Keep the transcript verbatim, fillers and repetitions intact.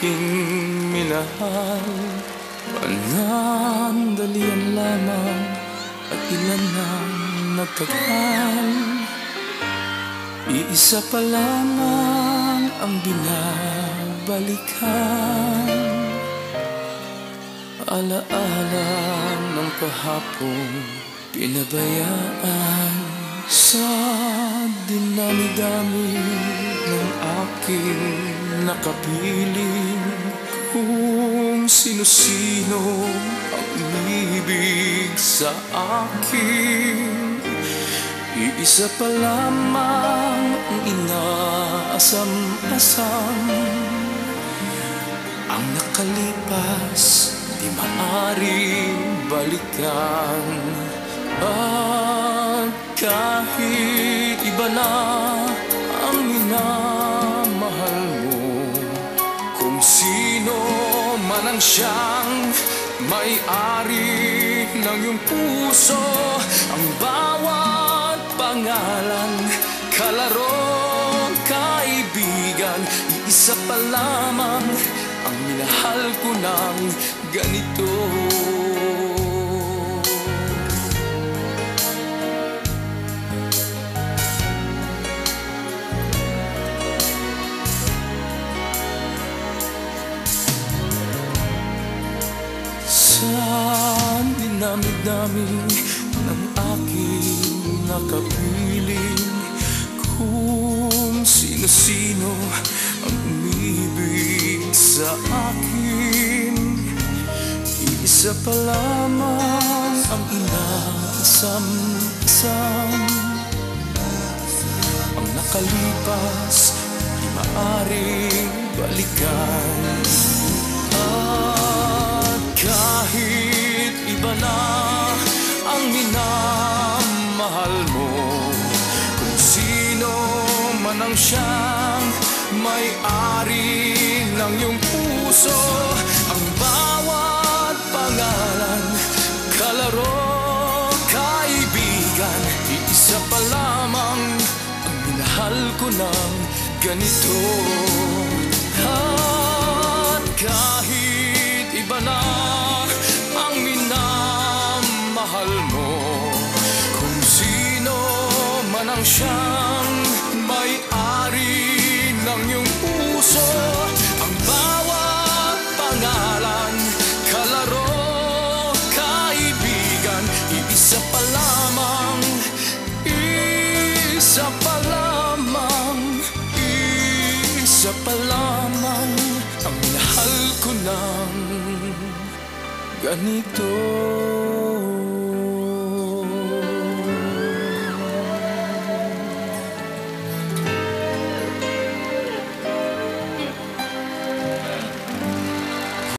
aking minahal. Panandalian lamang at ilan nang nagtagal. Iisa pa lamang ang binabalikan. Alaala ng kahapon pinabayaan sa dinami-dami ng aking nakapiling. Kung sino-sino ang umibig sa akin, iisa pa lamang ang inaasam-asam. Ang nakalipas di maaaring balikan. At kahit iba na ang minamahal mo, kung sino man ang siyang may-ari ng iyong puso, ang bawat pangalan, kalaro, kaibigan, iisa pa lamang ang minahal ko ng ganito. Sa dinami-dami ng aking nakapiling, kung sino-sino ang umibig sa akin, iisa pa lamang ang inaasam-asam. Ang nakalipas di maaaring balikan. At kahit iba na ang minamahal mo, kung sino man ang siyang may-ari ng iyong puso, ang bawat pangalan, kalaro, kaibigan, iisa pa lamang ang minahal ko ng ganito. At kahit iba na ang minamahal mo, kung sino man ang siyang may-ari ng iyong puso, ang bawat pangalan, kalaro, kaibigan, iisa pa lamang, isa pa lamang, isa pa lamang ang minahal ko ng ganito.